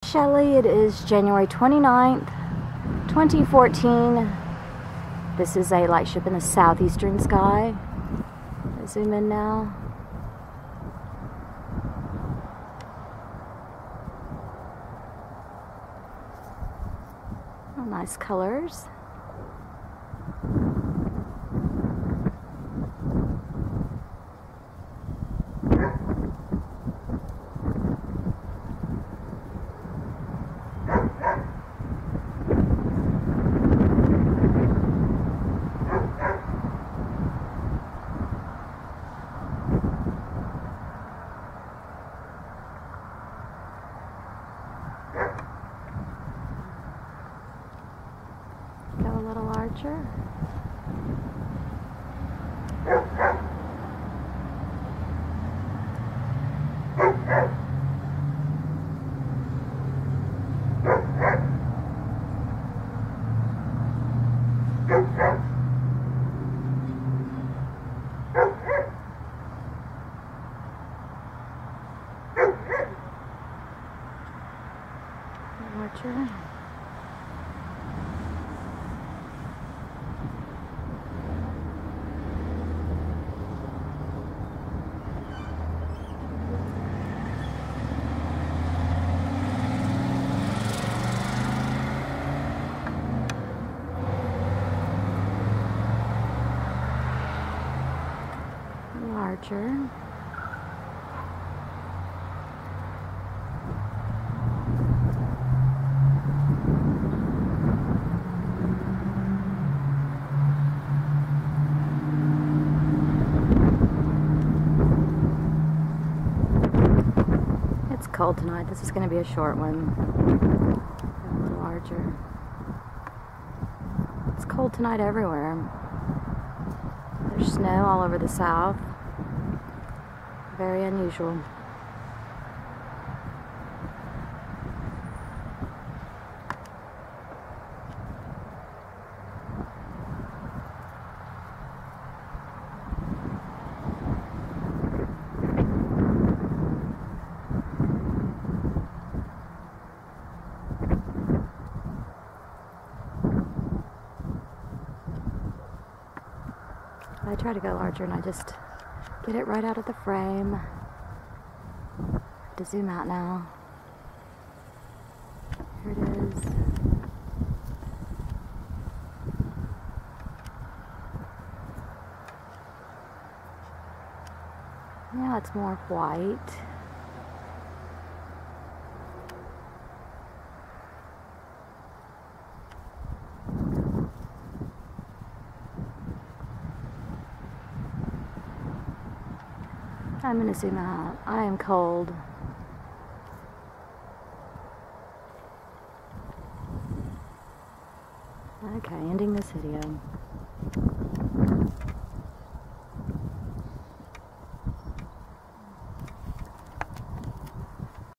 Shelly. It is January 29th, 2014. This is a lightship in the southeastern sky. I'll zoom in now. Oh, nice colors. Go a little larger. Larger. Larger. It's cold tonight. This is going to be a short one. A little larger. It's cold tonight everywhere. There's snow all over the south. Very unusual. I try to go larger and I just get it right out of the frame. I have to zoom out now. Here it is. Now it's more white. I'm going to zoom out. I am cold. Okay, ending this video.